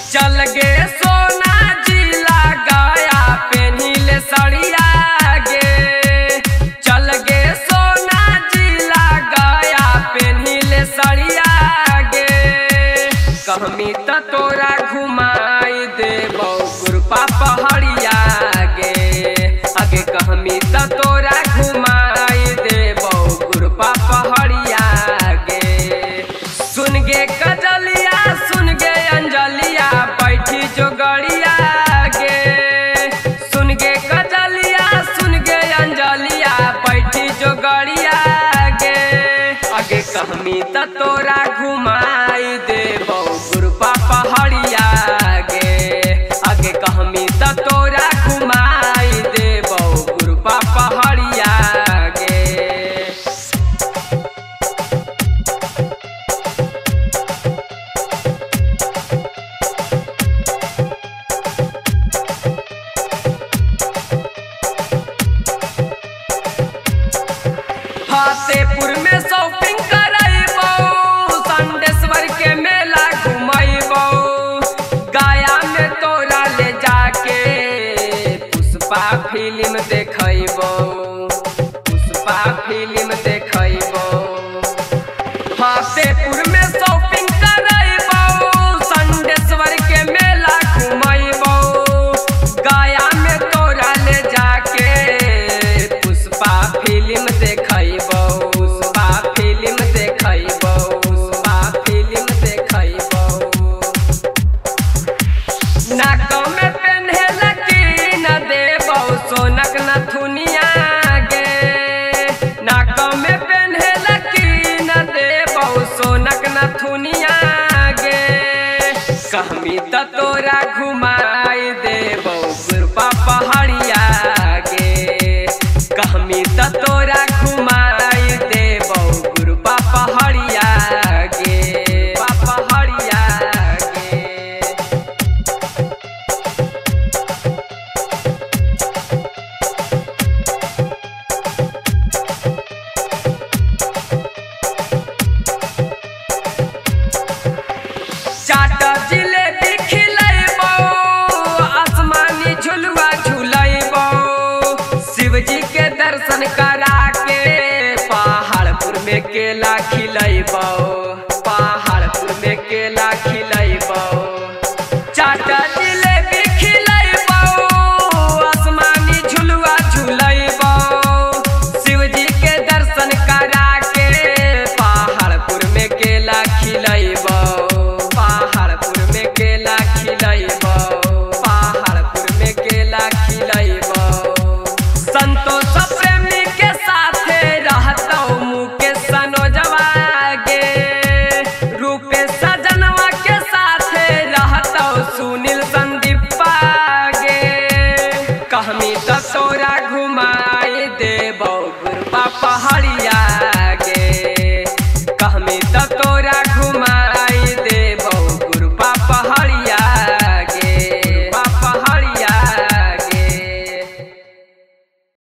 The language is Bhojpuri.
चल गे सोना जिला गया पेन्हिले सड़िया गे। चल गे सोना जिला गया पेन्हिले सड़िया गे। कहमी त तोरा घुमाई देबौ गुरपा पहाड़िया गे। आगे कहमी त तोरा घुमाई देबौ गुरपा पहाड़िया गे। सुन गे कजलिया सुन गे अंजलिया बैठी जो गड़िया गे। सुन गे कजलिया सुन गे अंजलिया बैठी जो गड़िया गे। आगे कहमी त तोरा घुमाई देबौ गुरपा पहाड़िया गे। आगे कहमी त तोरा घुमाई देबौ गुरपा पहाड़िया गे। फतेहपुर में शॉपिंग करैबौ संडेश्वर के मेला घुमैबौ। गया में तोरा ले जाके पुष्पा फिल्म देखैबौ। पुष्पा फिल्म देखैबौ। फतेहपुर में शॉपिंग करैबौ संडेश्वर के मेला घुमैबौ। गया में तोरा ले जाके पुष्पा फिल्म देखैबौ। पुष्पा फिल्म देखैबौ। पुष्पा फिल्म देखैबौ। नाक में पेन्हे लकी न देबौ सोनक नथुनिया गे। नाक में पेन्हे लकी न देबौ सोनक नथुनिया गे। कहमी त तोरा घुमाई देबौ गुरपा पहाड़िया गे। कहमी त तोरा घुमाई देबौ गुरपा पहाड़िया गे। पहाड़िया गे। चाटर्जी